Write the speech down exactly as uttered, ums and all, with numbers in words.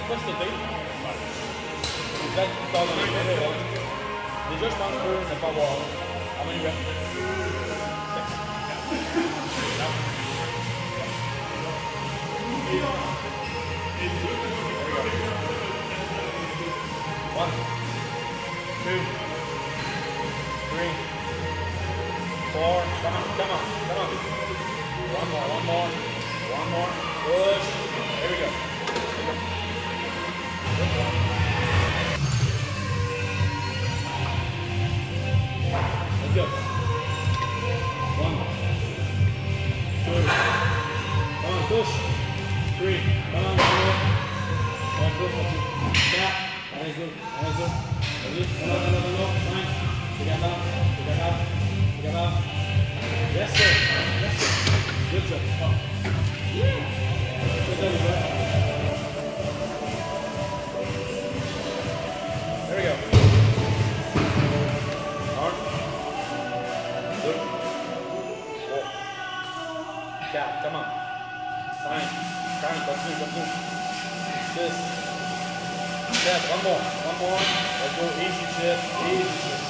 pas cet été. Peut-être plus tard dans l'année. Déjà, je pense que je peux ne pas avoir. How many reps? One, two, three, four. Come on, come on, come on. One more, one more, one more. Push. There we go. Let's go. One, two. Come on, push. Three. Come on, four. Come on, push. One, two. Stop. Allez, go. Allez, go. Vas-y. Non, non, non, non, non. Cinq. C'est capable. C'est capable. C'est capable. Yes, sir. Yes, sir. Good job. Oh. Yeah. Good job, bro. There we go. Un. Deux. Trois. Quatre. Come on. Cinq. Cinq. Continue, continue. Six. Seven. One more. One more. Let's go. Easy shit. Easy shit.